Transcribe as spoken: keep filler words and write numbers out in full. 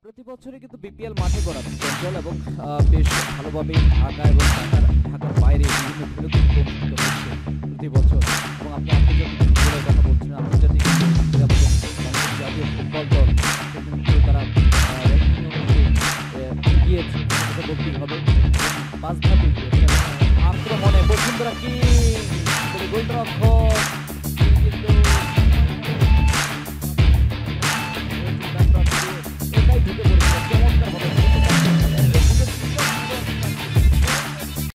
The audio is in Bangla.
প্রতি বছরই কিন্তু বিপিএল মাঠে গড়াচ্ছে চঞ্চল এবং বেশ ভালোভাবে ঢাকা এবং ঢাকার ঢাকার বাইরে বিভিন্ন খেলে কিন্তু অনুষ্ঠিত হচ্ছে প্রতি বছর। এবং আপনি আন্তর্জাতিক ফুটবলের কথা বলছেন, আন্তর্জাতিক জাতীয় ফুটবল দল কিন্তু তারা র্যাঙ্কিং অনুযায়ী এগিয়েছে, সেটা বলতেই হবে। পাঁচ ধাপে আক্রমণে বসুন্ধরা কিংস গোলরক্ষক